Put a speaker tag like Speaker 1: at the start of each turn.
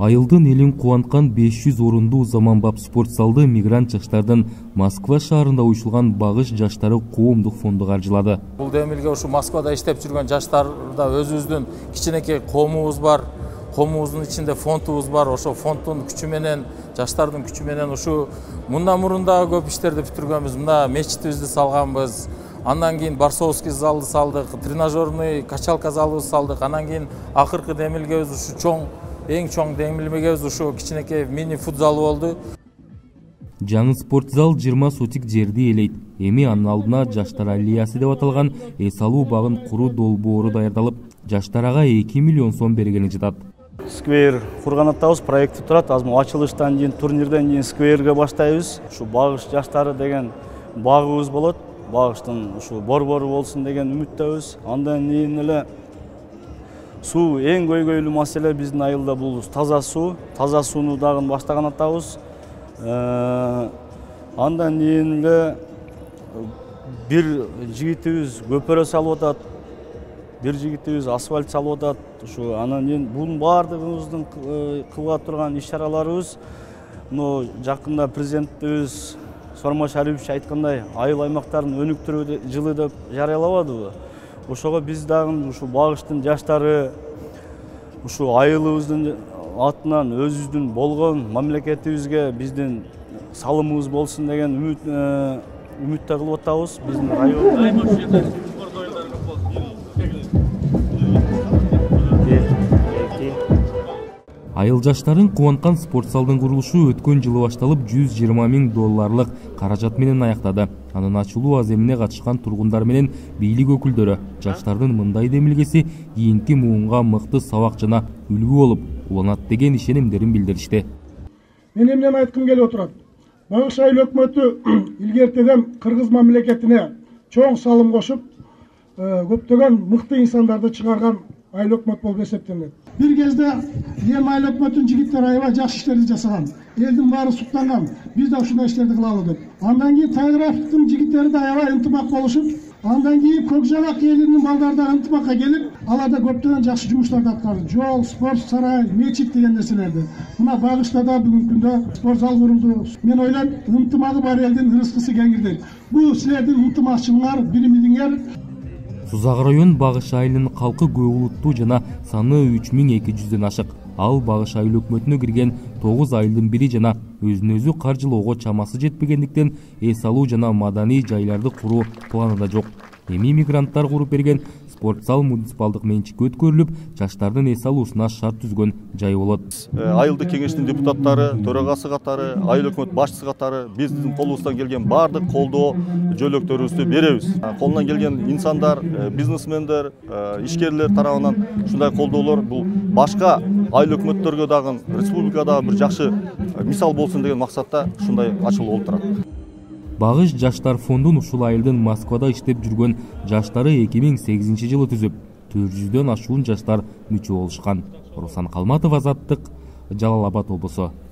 Speaker 1: Айылдын элин кубанткан 500 орундуу заманбап спорт залды мигрант жаштардын Москва шаарында уюшулган Багыш жаштары коомдук фонду каржылады.
Speaker 2: Бул демилге ушу Москвада иштеп жүргөн жаштарда өзүбүздүн кичинекей коомубуз бар. Коомубуздун ичинде фондубуз бар. Ошо фонддун күчү менен, жаштардын күчү менен ушу мындан мурун да көп иштерди бүтүргөнбүз. Мына мечитибизди салганбыз. Андан кийин Барсовский залды салдык, тренажерный качалка залыбызды салдык. Андан кийин акыркы демилгебиз ушу эң чоң демилгебиз ушу кичинекей мини футзал болду.
Speaker 1: Жаңы спорт зал 20 сотик жерди ээлейт. Эми анын алдына жаштар аллеясы деп аталган эс алуу багын куруу долбоору даярдалып, жаштарга 2 миллион сом бергени жатат.
Speaker 3: Сквер курган атабыз, проекти турат. Азыр ачылыштан кийин, турнирден кийин скверге баштайбыз. Ушу Багыш жаштары деген багыбыз болот. Багыштын ушу борбору болсун деген үмүттөбүз. Андан кийин эле суу эң көйгөйлүү маселе биздин айылда бул таза суу. Таза сууну дагы баштаган атабыз. Андан кийин эле бир жигитибиз көпөрө салып атат. Бир жигитибиз асфальт салып атат. Ушу анан кийин бунун баардыгыбыздын кылга турган иш-чараларыбыз жакында президентибиз Сооронбай Шарипович айткандай, айыл аймактарын өнүктүрүү жылы деп жарыялабадыбы? Ошого биз дагы ушу Багыштын жаштары ушу айылыбыздын атынан өзүбүздүн болгон мамлекетибизге биздин салымыбыз болсун деген үмүттө кылып атабыз. Биздин район
Speaker 1: Айыл жаштарын кубанткан спорт залдын курулушу өткөн жылы башталып, $120,000 каражат менен аяктады. Анын ачылуу аземине катышкан тургундар менен бийлик өкүлдөрү жаштардын мындай демилгеси кийинки муунга мыкты сабак жана үлгү болуп уланат деген ишенимдерин билдиришти.
Speaker 4: Мен эмнени айткым келип отурат? Багыш айыл өкмөтү илгертеден Кыргыз мамлекетине чоң салым кошуп, көптөгөн мыкты инсандарды чыгарган айыл өкмөт болуп эсептелет. Бир кезде эми айыл өкмөтүнүн жигиттери аябай жакшы иштерди жасаган. Элдин баары суктанган. Биз да ушундай иштерди кылалы деп. Андан кийин Тайгыровдун жигиттери да аябай ынтымак болушуп, андан кийин Көкжабак элинин балдары да ынтымакка келип, аларда көптөгөн жакшы жумуштарды аткарды. Жол, спорт сарай, мечит деген нерселерди. Мына Багышта да бүгүнкү күндө спорт зал курулду. Мен ойлойм, ынтымагы бар элдин ырыскысы кеңирдейт. Бул силердин ынтымакчылыгыңар, биримиңер.
Speaker 1: Сузак район Багыш айылынын калкы көп улуттуу жана саны 3200ден ашык. Ал Багыш айыл өкмөтүнө кирген 9 айылдын бири жана өзүн өзү каржылоого чамасы жетпегендиктен эс алуу жана маданий жайларды куруу планында жок. Эми мигранттар куруп берген спорт зал муниципалдык менчикке өткөрүлүп, жаштардын эс алуусуна шарт түзгөн жай болот.
Speaker 5: Айылдык кеңештин депутаттары, төрагасы катары, айыл өкмөт башчысы катары биздин колубуздан келген баардык колдоо жөлөктөрүбүздү беребиз. Колунан келген инсандар, бизнесмендер, ишкерлер тарабынан ушундай колдоолор бул башка айыл өкмөттөргө дагы республикада бир жакшы мисал болсун деген максатта ушундай ачылуу болуп турат.
Speaker 1: Багыш жаштар фондун ушул айылдын Москвада иштеп жүргөн жаштары 2008-жылы түзүп, 400дөн ашуун жаштар мүчө болушкан. Руслан Калматов, Азаттык, Жалал Абад облусу.